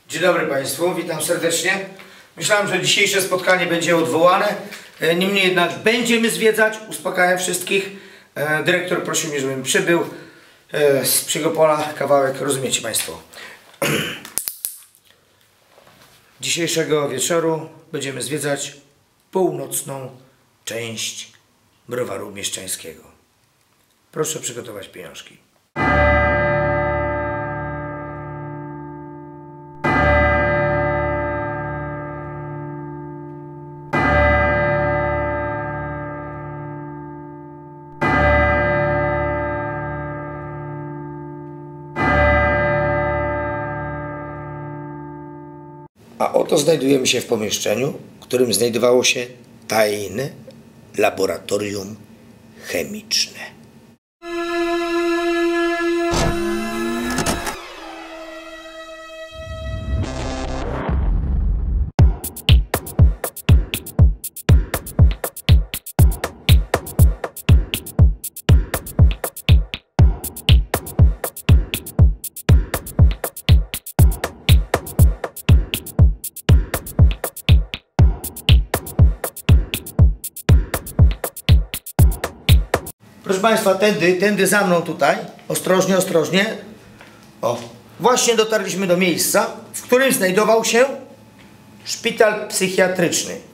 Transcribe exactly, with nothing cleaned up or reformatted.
Dzień dobry Państwu, witam serdecznie. Myślałem, że dzisiejsze spotkanie będzie odwołane. Niemniej jednak będziemy zwiedzać, uspokajam wszystkich. Dyrektor prosił mnie, żebym przybył z Przygopola kawałek, rozumiecie Państwo. Dzisiejszego wieczoru będziemy zwiedzać północną część Browaru Mieszczańskiego. Proszę przygotować pieniążki. A oto znajdujemy się w pomieszczeniu, w którym znajdowało się tajne laboratorium chemiczne. Proszę Państwa, tędy, tędy za mną tutaj, ostrożnie, ostrożnie. O, właśnie dotarliśmy do miejsca, w którym znajdował się szpital psychiatryczny.